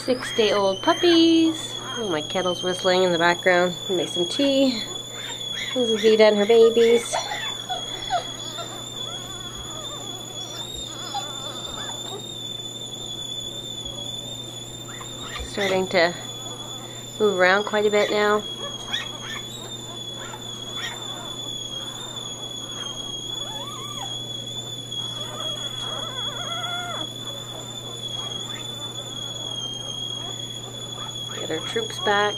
6-day-old puppies. Oh, my kettle's whistling in the background. Make some tea. This is Vida and her babies. Starting to move around quite a bit now. Get our troops back.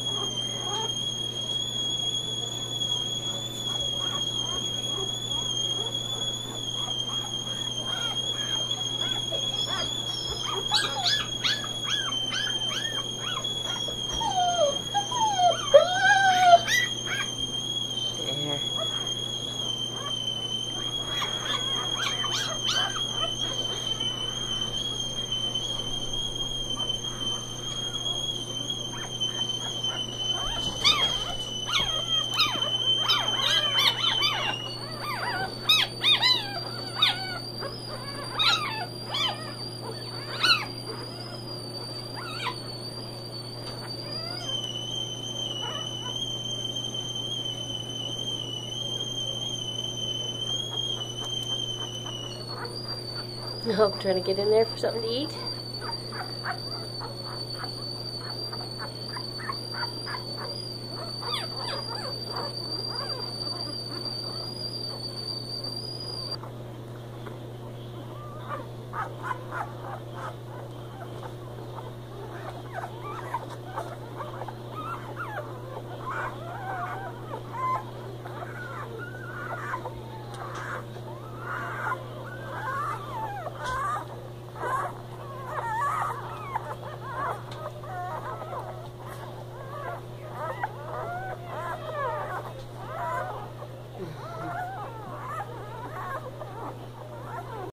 There. I'm trying to get in there for something to eat.